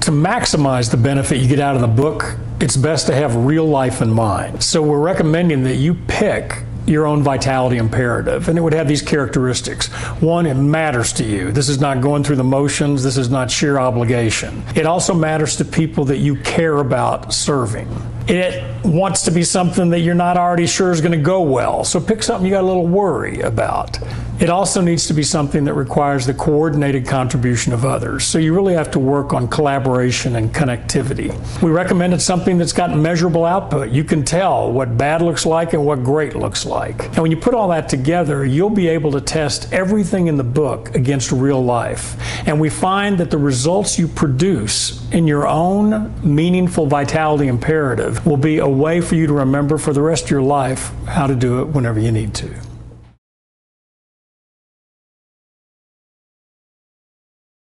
To maximize the benefit you get out of the book, it's best to have real life in mind. So we're recommending that you pick your own vitality imperative, and it would have these characteristics. One, it matters to you. This is not going through the motions. This is not sheer obligation. It also matters to people that you care about serving. It wants to be something that you're not already sure is going to go well, so pick something you got a little worry about. It also needs to be something that requires the coordinated contribution of others, so you really have to work on collaboration and connectivity. We recommended something that's got measurable output. You can tell what bad looks like and what great looks like. And when you put all that together, you'll be able to test everything in the book against real life. And we find that the results you produce in your own meaningful vitality imperative will be a way for you to remember for the rest of your life how to do it whenever you need to.